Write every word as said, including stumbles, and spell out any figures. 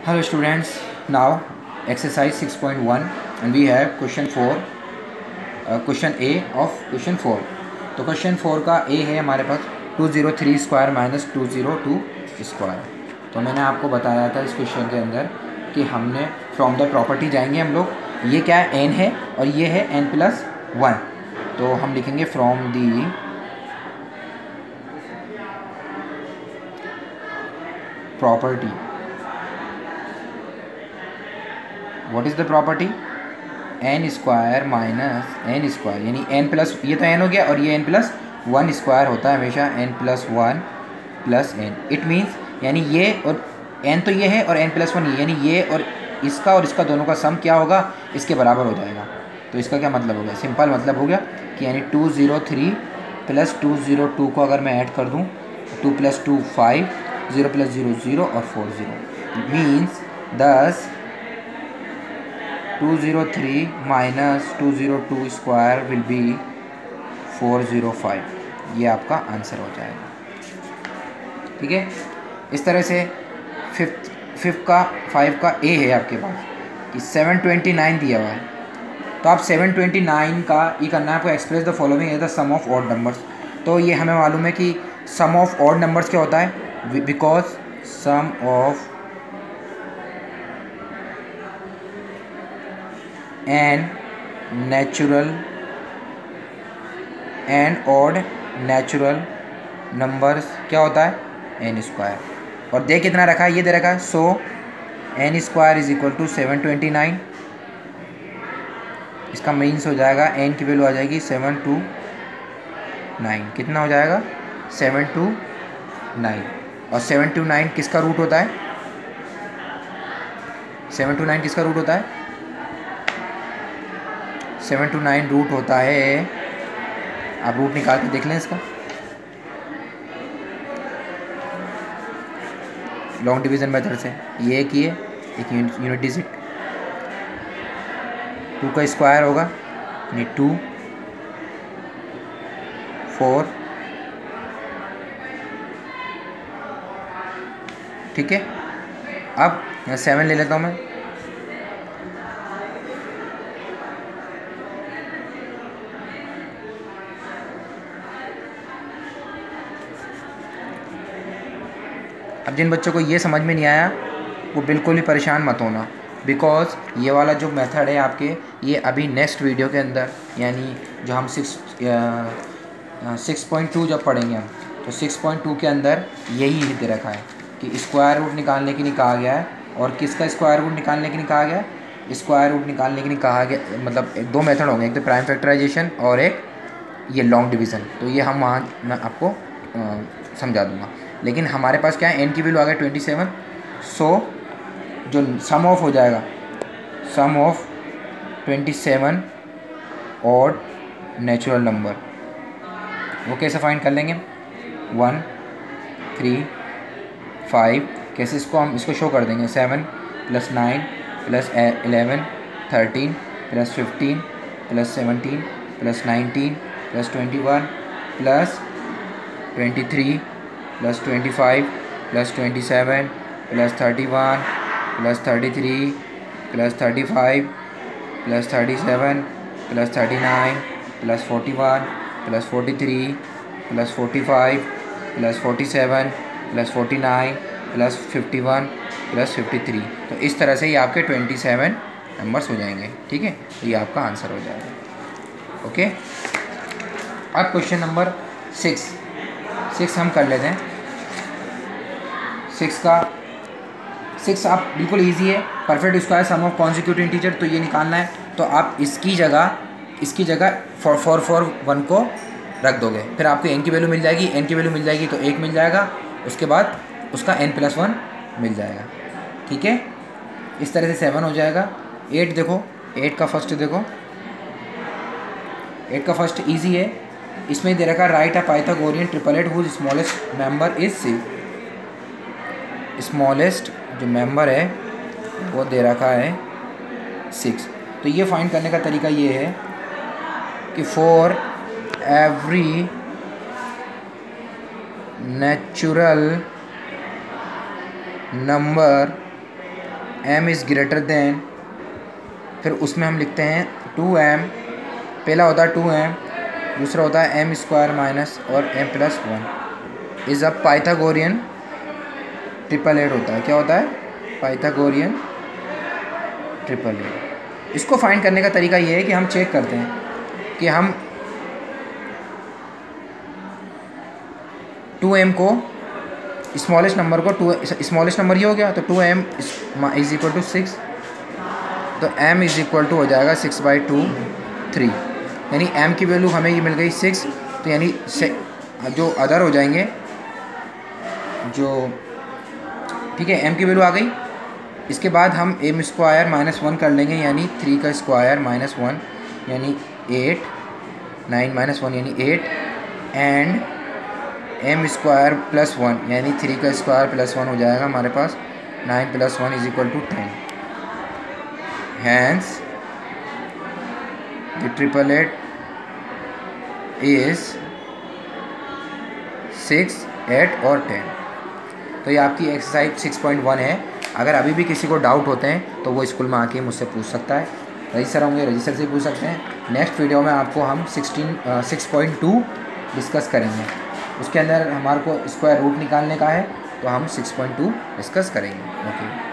Hello students, now exercise six point one and we have question four, uh, question A of question four. तो question four का A है हमारे पास two zero three square minus two zero two square. तो मैंने आपको बताया था इस क्वेश्चन के अंदर कि हमने फ्रॉम द प्रॉपर्टी जाएंगे हम लोग। ये क्या है, n है और ये है n प्लस वन। तो हम लिखेंगे from the property. What is the property? N square minus n square यानी एन प्लस, ये तो एन हो गया और ये एन प्लस वन स्क्वायर होता है हमेशा, n plus one plus n. It means यानी ये और एन तो ये है और एन प्लस वन ये, यानी ये और इसका और इसका दोनों का सम क्या होगा, इसके बराबर हो जाएगा। तो इसका क्या मतलब हो गया? सिंपल मतलब हो गया कि यानी two zero three plus two zero two को अगर मैं ऐड कर दूँ, two plus two five, zero plus zero zero और फोर ज़ीरो मीन्स दस two zero three minus two zero two square will be four zero five. ये आपका answer हो जाएगा। ठीक है, इस तरह से फिफ्थ फिफ्थ का फाइव का ए है आपके पास कि सेवन ट्वेंटी नाइन दिया हुआ है। तो आप सेवन ट्वेंटी नाइन का ये करना है आपको, express the following as the sum of odd numbers. तो ये हमें मालूम है कि सम ऑफ ऑड नंबर्स क्या होता है, because sum of n natural and odd natural numbers क्या होता है, एन स्क्वायर। और दे कितना रखा है, ये दे रखा है, so n square is equal to seven twenty nine. इसका मीन्स हो जाएगा एन की वैल्यू आ जाएगी सेवन टू नाइन। कितना हो जाएगा, सेवन टू नाइन। और सेवन टू नाइन किसका रूट होता है, सेवन टू नाइन किसका रूट होता है, सेवन टू नाइन रूट होता है, आप रूट निकाल के देख लें इसका, लॉन्ग डिवीज़न मेथड से। ये एक ये एक यूनिट डिजिट, टू का स्क्वायर होगा यानी टू, फोर, ठीक है। अब यहाँ सेवन ले लेता हूँ मैं, अब जिन बच्चों को ये समझ में नहीं आया वो बिल्कुल भी परेशान मत होना, बिकॉज ये वाला जो मेथड है आपके, ये अभी नेक्स्ट वीडियो के अंदर यानी जो हम सिक्स सिक्स पॉइंट टू जब पढ़ेंगे हम, तो सिक्स पॉइंट टू के अंदर यही दे रखा है कि स्क्वायर रूट निकालने के लिए कहा गया है। और किसका स्क्वायर रूट निकालने के लिए कहा गया है, स्क्वायर रूट निकालने के लिए कहा गया, मतलब दो मेथड होंगे, एक तो प्राइम फैक्टराइजेशन और एक ये लॉन्ग डिवीज़न। तो ये हम वहाँ मैं आपको आ, समझा दूँगा। लेकिन हमारे पास क्या है, एन की वैल्यू आ गया ट्वेंटी सेवन। सो जो सम ऑफ हो जाएगा, सम ऑफ ट्वेंटी सेवन और नेचुरल नंबर, वो कैसे फाइंड कर लेंगे, वन थ्री फाइव, कैसे इसको हम इसको शो कर देंगे, seven plus nine plus eleven thirteen plus fifteen plus seventeen plus nineteen plus twenty one plus twenty three plus twenty five plus twenty seven plus thirty one plus thirty three plus thirty five plus thirty seven plus thirty nine plus forty one plus forty three plus forty five plus forty seven plus forty nine plus fifty one plus fifty three. तो इस तरह से ये आपके twenty seven numbers हो जाएंगे। ठीक है, तो ये आपका आंसर हो जाएगा। ओके, अब क्वेश्चन नंबर सिक्स सिक्स हम कर लेते हैं। सिक्स का सिक्स आप बिल्कुल इजी है, perfect square sum of consecutive integer, तो ये निकालना है। तो आप इसकी जगह इसकी जगह फोर फोर फोर वन को रख दोगे, फिर आपको एन की वैल्यू मिल जाएगी। एन की वैल्यू मिल जाएगी तो एक मिल जाएगा, उसके बाद उसका एन प्लस वन मिल जाएगा। ठीक है, इस तरह से सेवन हो जाएगा। एट देखो, एट का फर्स्ट देखो, एट का फर्स्ट इजी है, इसमें दे रखा right a Pythagorean triplet whose smallest member is six. Smallest जो मेंबर है वो दे रखा है सिक्स। तो ये फाइंड करने का तरीका ये है कि for every natural number m is greater than, फिर उसमें हम लिखते हैं टू एम, पहला होता है टू एम, दूसरा होता है एम स्क्वायर माइनस और m plus one is a Pythagorean triplet होता है। क्या होता है? Pythagorean triplet. इसको फाइंड करने का तरीका ये है कि हम चेक करते हैं कि हम टू एम को, स्मॉलेस्ट नंबर को, टू स्मॉलेस्ट नंबर ये हो गया तो two m is equal to six, तो m इज इक्वल टू हो जाएगा सिक्स बाई टू थ्री, यानी m की वैल्यू हमें ये मिल गई सिक्स, तो यानी जो अदर हो जाएंगे जो, ठीक है, m की वैल्यू आ गई। इसके बाद हम एम स्क्वायर माइनस वन कर लेंगे, यानी थ्री का स्क्वायर माइनस वन यानी एट, नाइन माइनस वन यानी eight, and m square plus one यानी थ्री का स्क्वायर प्लस वन हो जाएगा हमारे पास, nine plus one is equal to ten. Hence the triplet is six, eight और ten. तो ये आपकी एक्सरसाइज सिक्स पॉइंट वन है। अगर अभी भी किसी को डाउट होते हैं तो वो स्कूल में आके मुझसे पूछ सकता है। रजिस्टर होंगे रजिस्टर से पूछ सकते हैं। नेक्स्ट वीडियो में आपको हम sixteen six point two discuss करेंगे। उसके अंदर हमारे को स्क्वायर रूट निकालने का है, तो हम सिक्स पॉइंट टू डिस्कस करेंगे। ओके।